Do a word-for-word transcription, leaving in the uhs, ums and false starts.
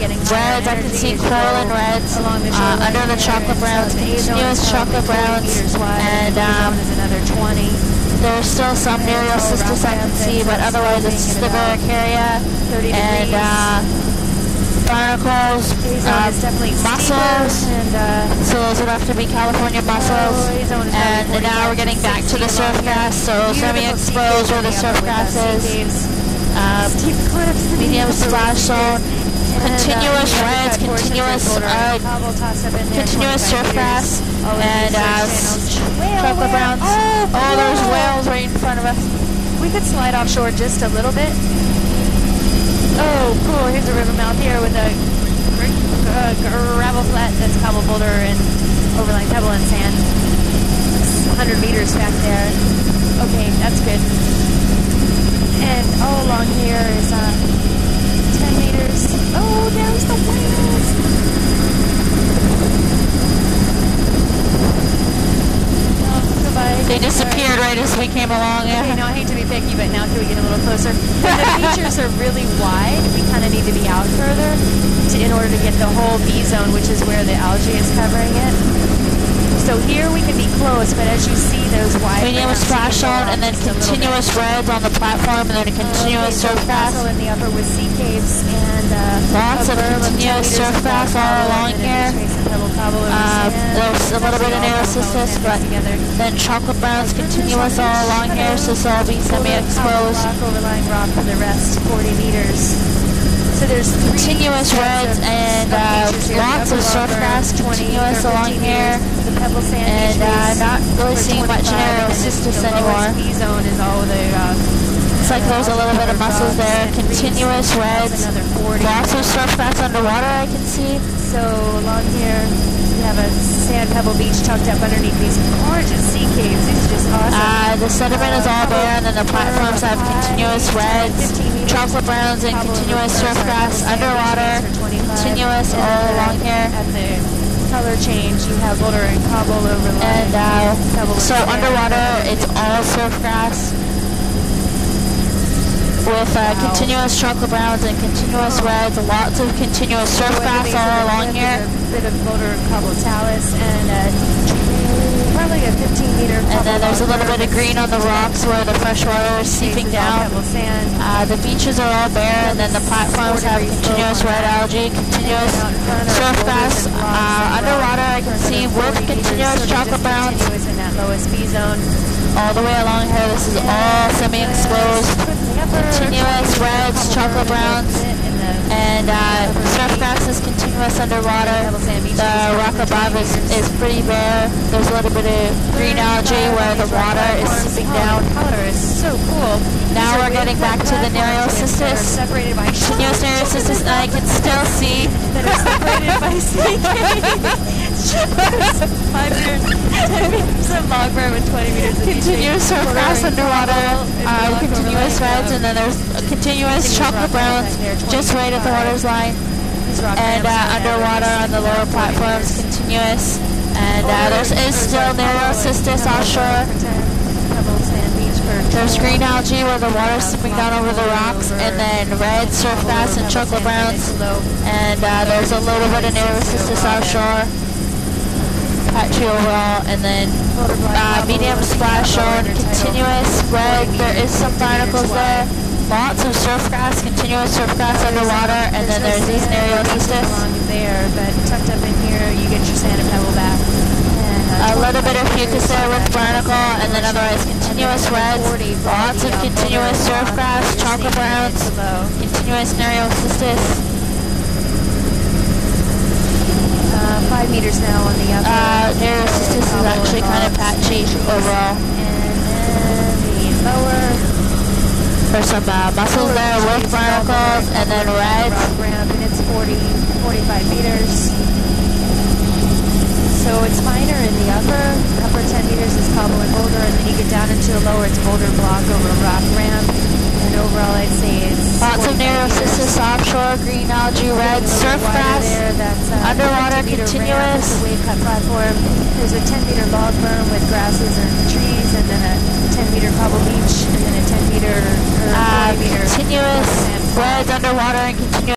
reds, I can see coral and reds uh, under the chocolate browns, continuous chocolate browns, and um, there's still some Nereocystis I can see, but otherwise it's just the Varicaria and uh, barnacles, uh, mussels, so those would have to be California mussels, and now we're getting back to the surf grass, so semi-exposed where the surf grass is, uh, medium splash zone, continuous reds, continuous, uh, continuous surf grass, and uh, chocolate browns. Oh, there's whales right in front of us. We could slide offshore just a little bit. Oh, cool. Here's a river mouth here with a uh, gravel flat that's cobble boulder and overlying pebble and sand. one hundred meters back there. Okay, that's good. And all along here is uh, ten meters. Oh, there's the whales. They disappeared right as we came along. Yeah. Okay, no, I hate to be picky, but now can we get a little closer? When the features are really wide, we kind of need to be out further to, in order to get the whole B zone, which is where the algae is covering it. So here we can be close, but as you see those wide medium splash zone, and then continuous reds on the platform, and then a continuous surf grass. Also in the upper with sea caves and uh, lots of continuous surf grass all along here. Uh, there's a little bit of Nereocystis, but then chocolate browns continuous all along here, so this will all be semi-exposed. Rock overlying rock for the rest, forty meters. So there's continuous reds and uh, lots of surf grass continuous along here, and uh, not really seeing much Nereocystis anymore. Looks like there's a little bit of mussels there. Continuous reds, lots of surf grass underwater I can see. So along here we have a sand pebble beach tucked up underneath these gorgeous sea caves. These are just awesome. Uh, the sediment is all bare, and then the platforms have continuous reds, chocolate browns, and continuous surf grass underwater, continuous all along here. At the color change, you have boulder and cobble overlying. And uh, so underwater, it's all surf grass with uh, wow. continuous chocolate browns and continuous reds, lots of continuous surf grass all along here. A bit of boulder and cobble talus, and uh, probably a fifteen meter. And then there's a little bit of green on the rocks where the fresh water is seeping down. Uh, the beaches are all bare, and then the platforms have continuous red algae, continuous surf grass. Uh, underwater, I can see with continuous chocolate browns. All the way along here, this is all semi-exposed. Continuous reds, chocolate browns, and uh, surf grass is continuous underwater. The rock above is, is pretty bare. There's a little bit of green algae where the water is seeping down. Color is so cool. Now we're getting back to the Nereocystis. Continuous Nereocystis, and I can still see that are separated by sea caves. Five meters, ten meters of log berm and twenty meters of continuous surf grass underwater, uh, continuous reds, and then there's continuous chocolate browns just right at the water's line. And uh, underwater on the lower platforms, continuous. And uh, there is still Nereocystis offshore. There's green algae where the water's slipping down over the rocks, and then red surf grass and chocolate browns. And uh, there's a little bit of Nereocystis offshore. Patchy overall, and then uh, medium splash zone, continuous red. There is some barnacles there. Lots of surf grass, continuous surf grass underwater, and then there's these Nereocystis. There, but tucked up in here, you get your sand and pebble back. A little bit of fucus there with barnacle, and then otherwise continuous reds, lots of continuous surf grass, chocolate browns, continuous Nereocystis. Uh, five meters now on the upper. Uh, Nereocystis is actually kind of patchy overall. And then the lower. There's some uh, mussels there with barnacles, and then reds. And it's forty, forty-five meters. So it's finer in the upper. Upper ten meters is cobble and boulder, and then you get down into the lower, it's boulder block over a rock ramp. And overall, I'd say it's lots of Nereocystis offshore, green algae, red, surf grass, there, that's, uh, underwater continuous. A wave cut platform. There's a ten meter log berm with grasses and trees, and then a ten meter cobble beach, and then a ten meter or uh, forty meter continuous reds underwater and continuous.